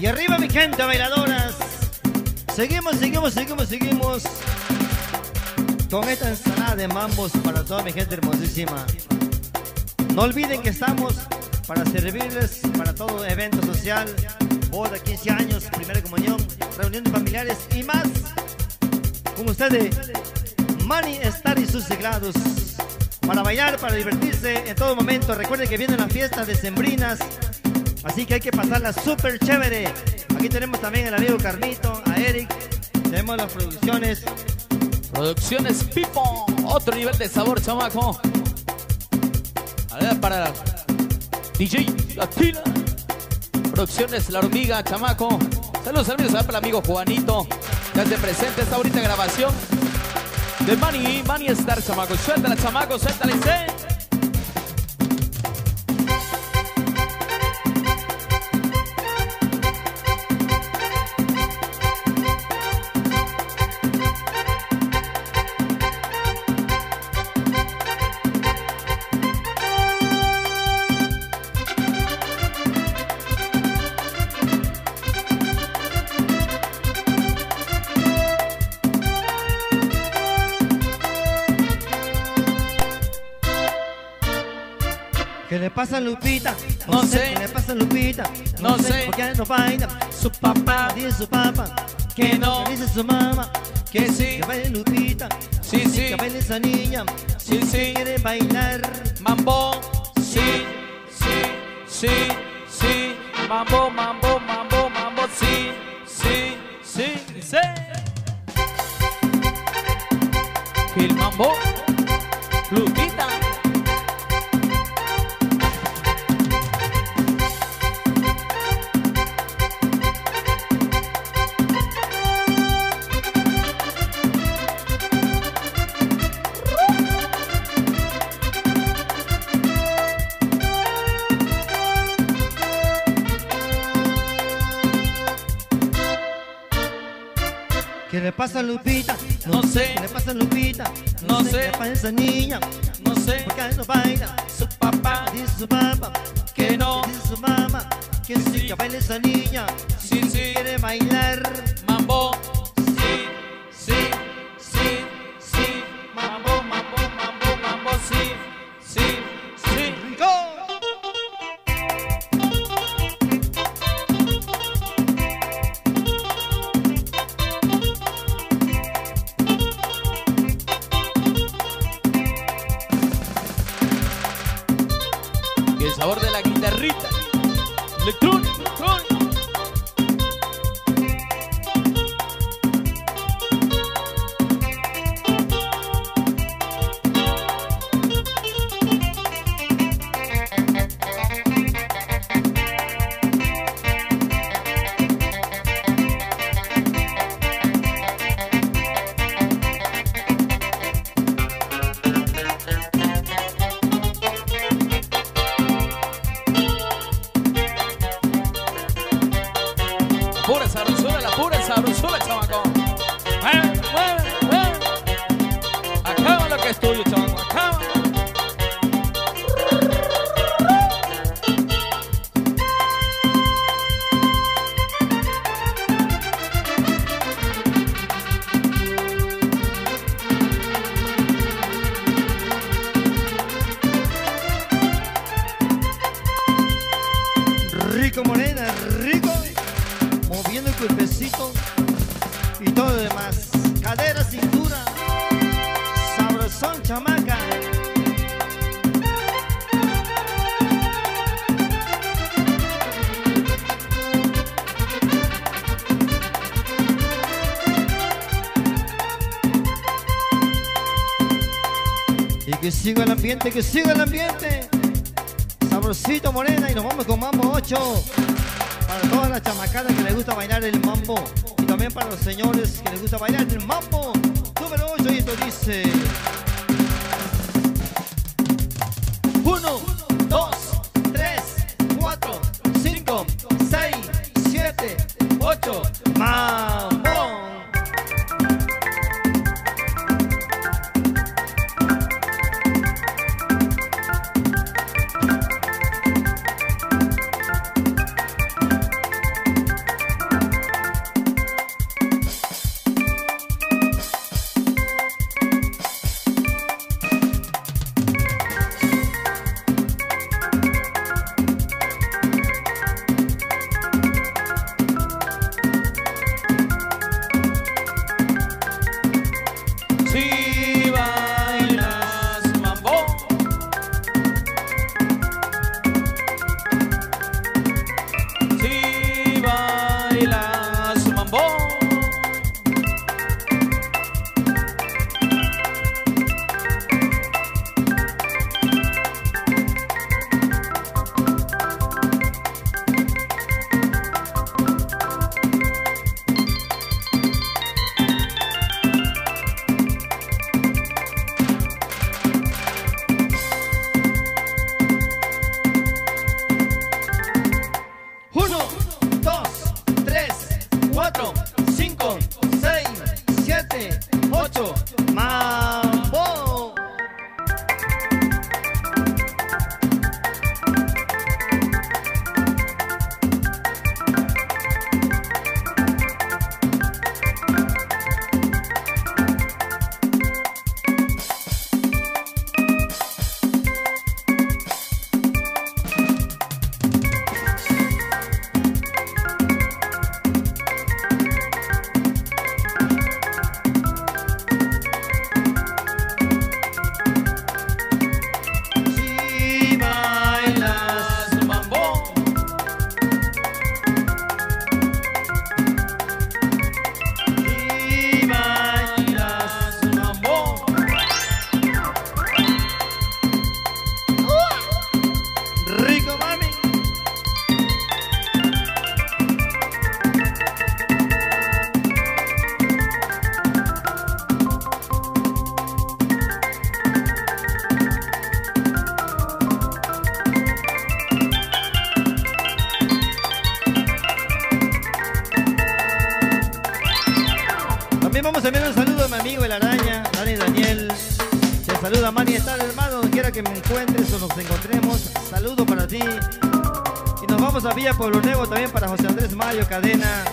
Y arriba mi gente bailadoras. Seguimos con esta ensalada de mambos para toda mi gente hermosísima. No olviden que estamos para servirles para todo evento social, boda, 15 años, primera comunión, reuniones familiares y más. Con ustedes, Manny Star y sus teclados. Para bailar, para divertirse en todo momento. Recuerden que vienen las fiestas decembrinas, así que hay que pasarla súper chévere. Aquí tenemos también al amigo Carlito, a Eric. Tenemos las producciones. Producciones Pipo. Otro nivel de sabor, chamaco. A ver, para DJ Latina. Producciones La Hormiga, chamaco. Saludos amigos, para el amigo Juanito. Ya se presenta esta ahorita grabación de Manny Star, chamaco. Suéltala, chamaco, suéltala y sé. ¿Qué le pasa a Lupita? No sé. ¿Qué le pasa a Lupita? No sé. ¿Por qué no baila? Su papá Dice su papá que no. Dice su mamá Que sí. que baile Lupita. Sí, sí. Que baile esa niña. Sí, sí. Quiere bailar. Mambo. Sí, sí, sí, sí. Mambo, mambo, mambo, mambo. Sí, sí, sí, sí. El mambo. Lupita. ¿Qué le pasa a Lupita? No sé. ¿Qué le pasa a Lupita? No sé. ¿Qué le pasa a esa niña? No sé. ¿Por qué no baila? Su papá Dice su papá que no. Dice su mamá que sí, Sí. que baile esa niña. Sí, sí. Quiere bailar. Mambo. Sí, sí, sí, sí. Mambo, mambo, mambo, mambo. Sí, sí, sí. ¡Rico! Y el sabor de la guitarrita. Electrónico. La pura sabrosura, chamaco. Mueve. Acaba lo que es tuyo, chamaco. Acaba. Rico morena, rico. Moviendo el cuerpecito y todo lo demás. Cadera, cintura, sabrosón, chamaca. Y que siga el ambiente, que siga el ambiente. Sabrosito morena y nos vamos con mambo 8. Para todas las chamacadas que les gusta bailar el mambo. Y también para los señores que les gusta bailar el mambo. Número 8 y esto dice 1, 2, 3, 4, 5, 6, 7, 8. ¡Mambo! encuentres o nos encontremos, saludo para ti. Y nos vamos a Villa Pueblo Nuevo también para José Andrés Mayo Cadena,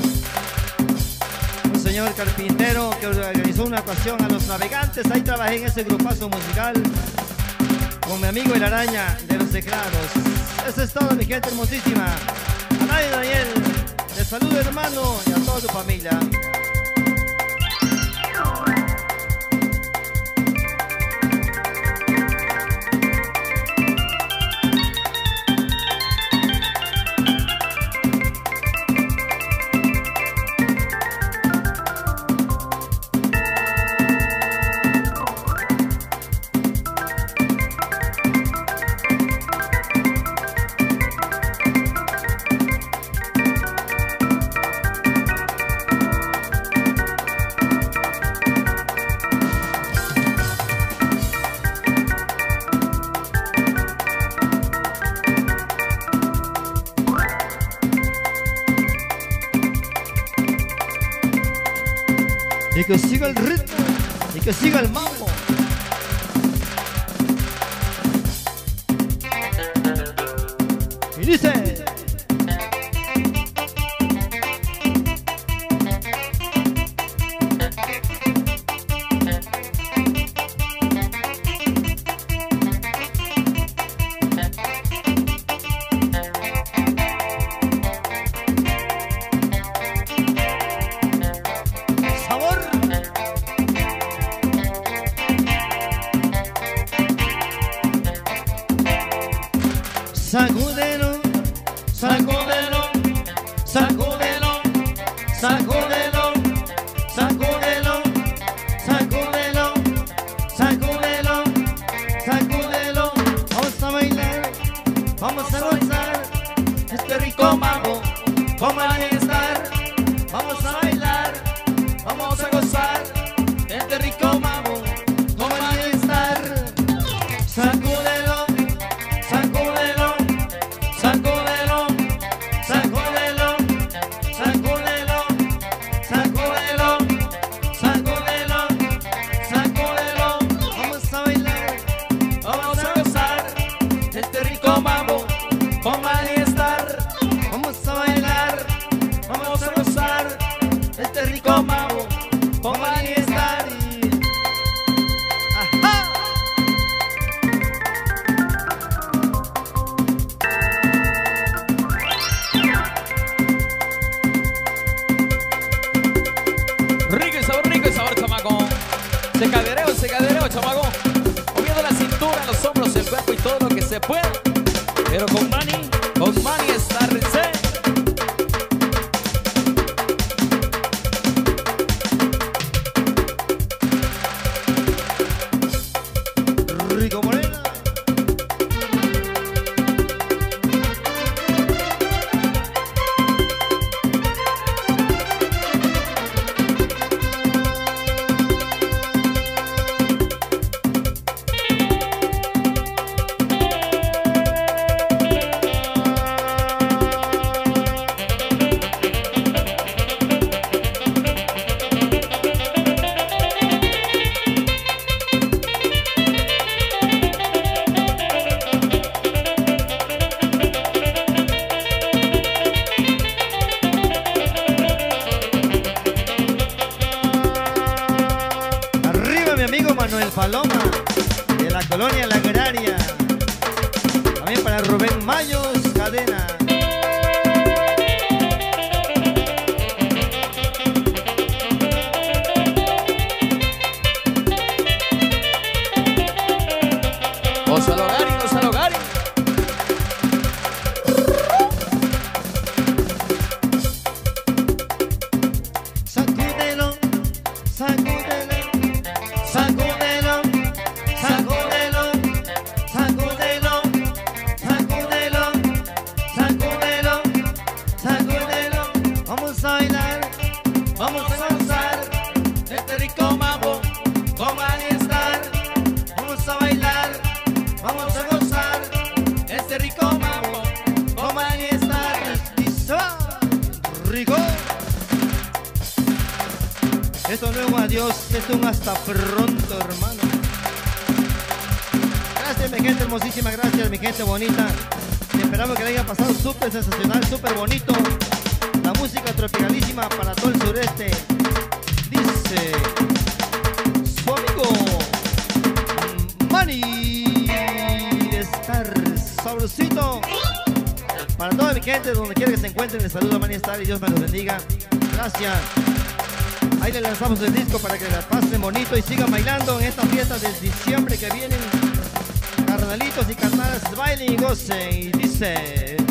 un señor carpintero que organizó una ocasión a los navegantes. Ahí trabajé en ese grupazo musical con mi amigo El Araña de los Teclados. Eso es todo, mi gente hermosísima. A nadie, Daniel, te saludo, hermano, y a toda tu familia. Y que siga el ritmo, y que siga el mambo. Y dice: sacúdelo, sacúdelo, sacúdelo, sacúdelo, sacúdelo, sacúdelo, sacúdelo, sacúdelo. Vamos a bailar, vamos a gozar este rico mambo con bienestar. Vamos a bailar, vamos a gozar este rico mambo con bienestar. Sacúdelo, sacúdelo, sacúdelo, sacúdelo, sacúdelo, sacúdelo, sacúdelo, sacúdelo. Vamos a bailar, vamos a gozar este rico mambo con bienestar. Vamos a bailar, vamos a gozar este rico mambo con bienestar. ¡Ajá! Rico el sabor, chamaco. Secadero, chamaco. Moviendo la cintura, los hombros, el cuerpo y todo lo que se pueda. Pero con Manny está recé. Rico Morena. Manuel Paloma de la colonia La Agraria, también para Rubén Mayos Cadena. Gonzalo Gari. Sacúdelo, sacúdelo, sacúdelo, sacúdelo, sacúdelo, sacúdelo, sacúdelo, sacúdelo. Vamos a bailar, vamos a gozar este rico mambo con bienestar. Vamos a bailar, vamos a gozar este rico mambo con bienestar. Y se va, rico. Esto no es un adiós, esto es un hasta pronto, hermano. suerte, mi gente hermosísima. Gracias, mi gente bonita. Esperamos que le haya pasado súper sensacional, súper bonito. La música tropicalísima para todo el sureste. Dice su amigo Manny Star, sabrosito. Para toda mi gente, donde quiera que se encuentren, les saludo a Manny Star y Dios me los bendiga. Gracias. Ahí le lanzamos el disco para que la pasen bonito y sigan bailando en estas fiestas de diciembre que vienen. Carnalitos y carnalas, bailen y gocen. Y dice...